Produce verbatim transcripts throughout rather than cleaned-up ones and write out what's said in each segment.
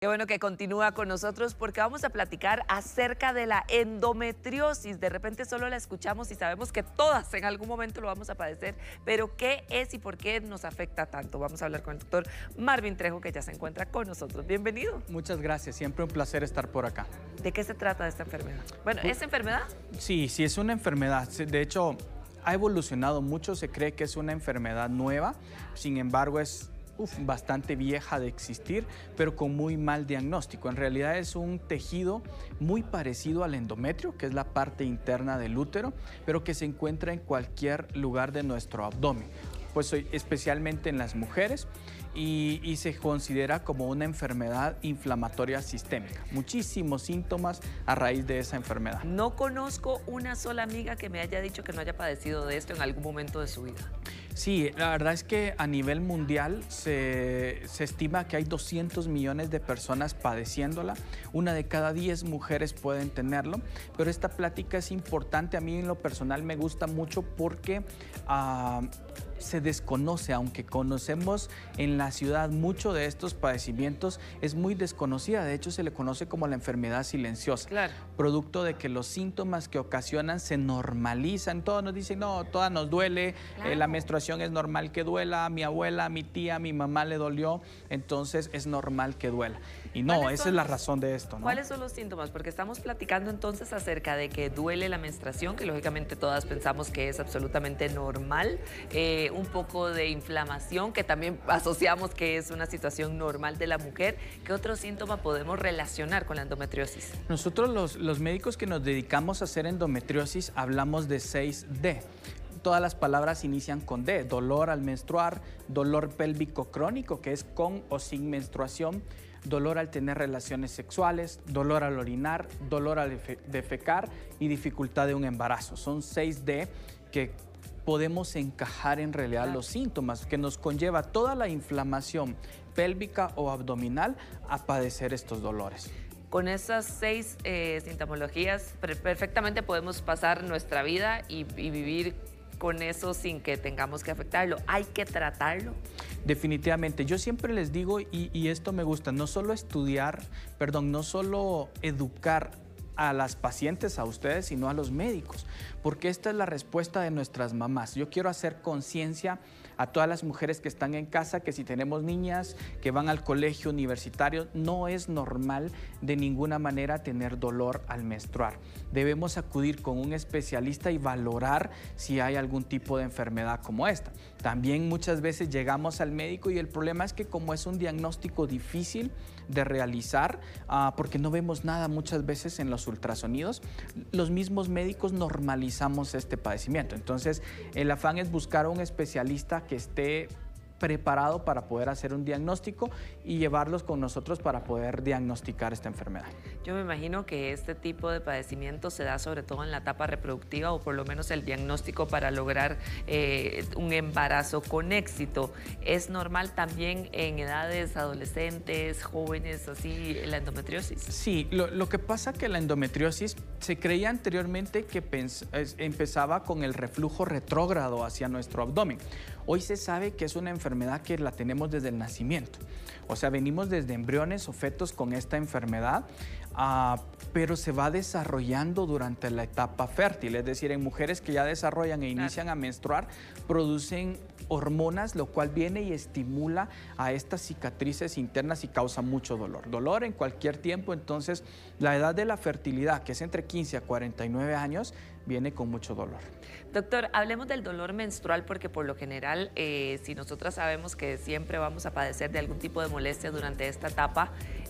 Qué bueno que continúa con nosotros porque vamos a platicar acerca de la endometriosis. De repente solo la escuchamos y sabemos que todas en algún momento lo vamos a padecer, pero ¿qué es y por qué nos afecta tanto? Vamos a hablar con el doctor Marvin Trejo, que ya se encuentra con nosotros. Bienvenido. Muchas gracias, siempre un placer estar por acá. ¿De qué se trata esta enfermedad? Bueno, ¿es enfermedad? Sí, sí, es una enfermedad. De hecho, ha evolucionado mucho, se cree que es una enfermedad nueva, sin embargo es Uf, bastante vieja de existir, pero con muy mal diagnóstico. En realidad es un tejido muy parecido al endometrio, que es la parte interna del útero, pero que se encuentra en cualquier lugar de nuestro abdomen, pues especialmente en las mujeres, y, y se considera como una enfermedad inflamatoria sistémica. Muchísimos síntomas a raíz de esa enfermedad. No conozco una sola amiga que me haya dicho que no haya padecido de esto en algún momento de su vida. Sí, la verdad es que a nivel mundial se, se estima que hay doscientos millones de personas padeciéndola. Una de cada diez mujeres pueden tenerlo, pero esta plática es importante. A mí en lo personal me gusta mucho porque uh, se desconoce, aunque conocemos en la ciudad mucho de estos padecimientos, es muy desconocida. De hecho, se le conoce como la enfermedad silenciosa. Claro. Producto de que los síntomas que ocasionan se normalizan. Todos nos dicen, no, todas nos duele, claro. eh, la menstruación es normal que duela, a mi abuela, a mi tía, a mi mamá le dolió, entonces es normal que duela. Y no, esa es la razón de esto, ¿no? ¿Cuáles son los síntomas? Porque estamos platicando entonces acerca de que duele la menstruación, que lógicamente todas pensamos que es absolutamente normal, eh, un poco de inflamación, que también asociamos que es una situación normal de la mujer. ¿Qué otro síntoma podemos relacionar con la endometriosis? Nosotros los, los médicos que nos dedicamos a hacer endometriosis hablamos de seis D. Todas las palabras inician con D: dolor al menstruar, dolor pélvico crónico, que es con o sin menstruación, dolor al tener relaciones sexuales, dolor al orinar, dolor al defecar y dificultad de un embarazo. Son seis D que podemos encajar en realidad claro. los síntomas que nos conlleva toda la inflamación pélvica o abdominal a padecer estos dolores. Con esas seis eh, sintomologías perfectamente podemos pasar nuestra vida y, y vivir con eso sin que tengamos que afectarlo. ¿Hay que tratarlo? Definitivamente. Yo siempre les digo, y, y esto me gusta, no solo estudiar, perdón, no solo educar a las pacientes, a ustedes, sino a los médicos, porque esta es la respuesta de nuestras mamás. Yo quiero hacer conciencia a todas las mujeres que están en casa, que si tenemos niñas que van al colegio universitario, no es normal de ninguna manera tener dolor al menstruar. Debemos acudir con un especialista y valorar si hay algún tipo de enfermedad como esta. También muchas veces llegamos al médico y el problema es que como es un diagnóstico difícil de realizar, uh, porque no vemos nada muchas veces en los ultrasonidos, los mismos médicos normalizamos este padecimiento. Entonces, el afán es buscar a un especialista que esté preparado para poder hacer un diagnóstico y llevarlos con nosotros para poder diagnosticar esta enfermedad. Yo me imagino que este tipo de padecimiento se da sobre todo en la etapa reproductiva, o por lo menos el diagnóstico para lograr eh, un embarazo con éxito. ¿Es normal también en edades adolescentes, jóvenes, así, la endometriosis? Sí, lo, lo que pasa que la endometriosis se creía anteriormente que empezaba con el reflujo retrógrado hacia nuestro abdomen. Hoy se sabe que es una enfermedad que la tenemos desde el nacimiento. O sea, venimos desde embriones o fetos con esta enfermedad, uh, pero se va desarrollando durante la etapa fértil. Es decir, en mujeres que ya desarrollan e inician a menstruar, producen hormonas, lo cual viene y estimula a estas cicatrices internas y causa mucho dolor. Dolor en cualquier tiempo. Entonces, la edad de la fertilidad, que es entre quince a cuarenta y nueve años, viene con mucho dolor. Doctor, hablemos del dolor menstrual porque por lo general, eh, si nosotras sabemos que siempre vamos a padecer de algún tipo de molestia durante esta etapa,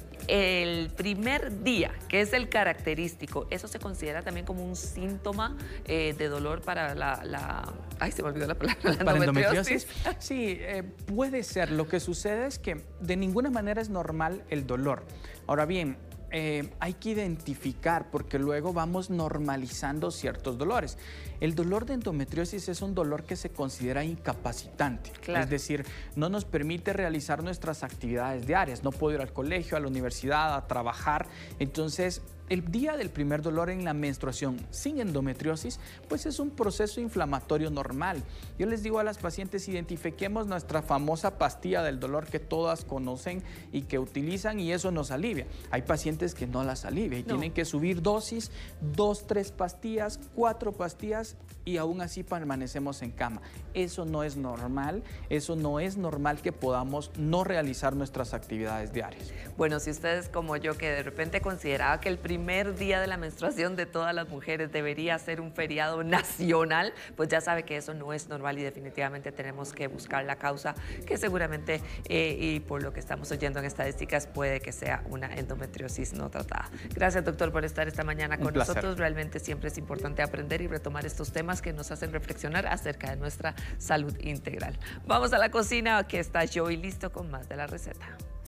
el primer día, que es el característico, ¿eso se considera también como un síntoma eh, de dolor para la, la... Ay, se me olvidó la palabra. La ¿Para endometriosis? Sí, eh, puede ser. Lo que sucede es que de ninguna manera es normal el dolor. Ahora bien, Eh, hay que identificar porque luego vamos normalizando ciertos dolores. El dolor de endometriosis es un dolor que se considera incapacitante, claro. Es decir, no nos permite realizar nuestras actividades diarias. No puedo ir al colegio, a la universidad, a trabajar. Entonces, el día del primer dolor en la menstruación sin endometriosis, pues es un proceso inflamatorio normal. Yo les digo a las pacientes, identifiquemos nuestra famosa pastilla del dolor que todas conocen y que utilizan, y eso nos alivia. Hay pacientes que no las alivia y no. tienen que subir dosis, dos, tres pastillas, cuatro pastillas, y aún así permanecemos en cama. Eso no es normal, eso no es normal que podamos no realizar nuestras actividades diarias. Bueno, si ustedes como yo, que de repente consideraba que el primer día de la menstruación de todas las mujeres debería ser un feriado nacional, pues ya sabe que eso no es normal y definitivamente tenemos que buscar la causa, que seguramente, eh, y por lo que estamos oyendo en estadísticas, puede que sea una endometriosis no tratada. Gracias, doctor, por estar esta mañana con nosotros. Realmente siempre es importante aprender y retomar estos temas que nos hacen reflexionar acerca de nuestra salud integral. Vamos a la cocina, que está Joey listo con más de la receta.